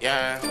yeah.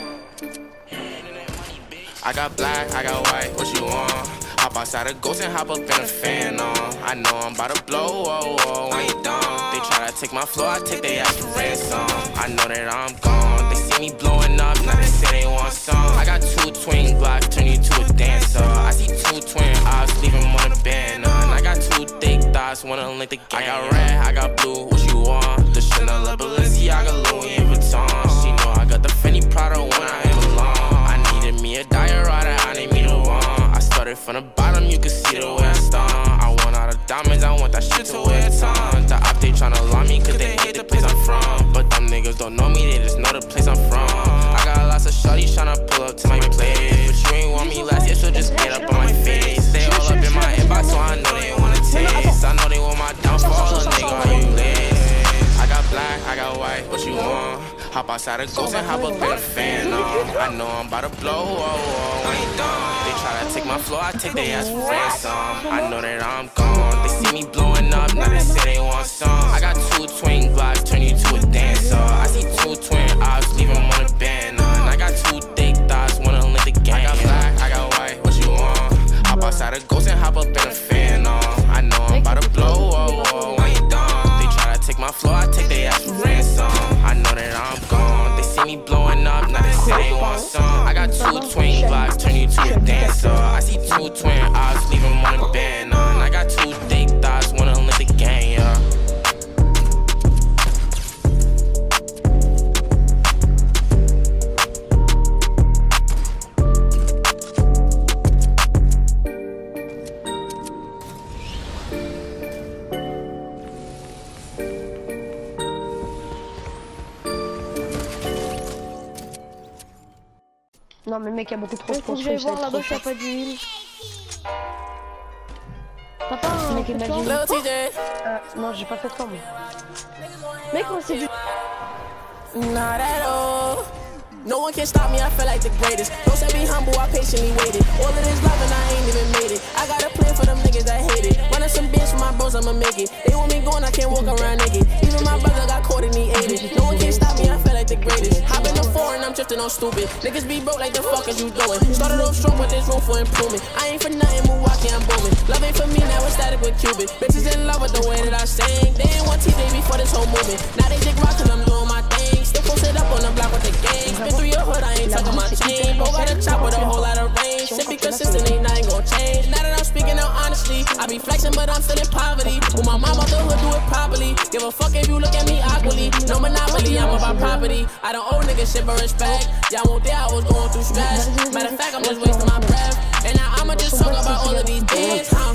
I got black, I got white, what you want? Hop outside a ghost and hop up in a fan on. I know I'm about to blow, oh, oh, when you done. They try to take my floor, I take their ass for ransom. I know that I'm gone, they see me blowing up, now they say they want some. I got 2 twin blocks, turn you to a dancer. I see 2 twin eyes, leave them on a banner. And I got 2 thick thighs, wanna link the game. I got red, I got blue, what you want? The Chanel, the Balenciaga, Louis Vuitton. She know I got the Fendi Prada when I ain't alone. I needed me a diorata, I need me the one. I started from the bottom, you can see the way I stung. I want all the diamonds, I want that shit to wear a ton. The op, they tryna lie me cause they hate the place I'm from. But them niggas don't know me, they just know the place I'm from. I got lots of shorties tryna pull up to my place. But you ain't want me last year, so just get up on my face. They all up in my inbox, so I know they wanna taste. I know they want my downfall, a nigga, are you late? I got black, I got white, what you want? Hop outside a ghost and hop up in a fan on. I know I'm about to blow, oh, oh, when you done. They try to take my floor, I take their ass for ransom. I know that I'm gone, they see me blowing up, now they say they want some. I got 2 twin blocks, turn you to a dancer. I see 2 twin eyes, leave them on a banner. And I got 2 thick thighs, wanna link the game. I got black, I got white, what you want? Hop outside a ghost and hop up in a fan on. I know I'm about to blow, oh, oh, when you done. They try to take my floor, I take their ass for ransom. I know that I'm gone, they see me blowing up, now they say they want some. I got 2 twin blocks, turn you to a dancer. I see 2 twin eyes, leave them on a banner. And I got 2 thick thighs, wanna link the game, yeah. Non mais mec, il y a beaucoup trop de Faut que j'aille voir là-bas, s'il n'y a pas d'huile. Papa, mec, imagine. Non, j'ai pas fait ça, moi. Mec, moi c'est du... Not at all. No one can stop me, I feel like the greatest. Don't say be humble, I patiently waited. All of this love and I ain't even made it. I got a plan for them niggas that hate it. Running some bitch for my bros, I'ma make it. They want me going, I can't walk around naked. Even my brother got caught and he ate it. No one can stop me, I feel like the greatest. Hop in the foreign, I'm drifting on stupid. Niggas be broke like the fuck is you doing? Started off strong with this room for improvement. I ain't for nothing, Milwaukee, I'm booming. Love ain't for me, now it's static with Cuban. Bitches in love with the way that I sing. They ain't want TJ before this whole movement. Now they dig rock cause I'm doing my thing. Still posted up on the block with the gang. Spin through your hood, I ain't tucking my chain. Bro got a chop with a whole lot of range. Shit be consistent, ain't nothing gon' change. Now that I'm speaking out honestly, I be flexing but I'm still in poverty. With my mom out the hood, do it properly. Give a fuck if you look at me awkwardly. No monopoly, I'm about property. I don't owe niggas shit but respect. Y'all won't think I was going through stress. Matter of fact, I'm just wasting my breath. And now I'ma just talk about all of these things.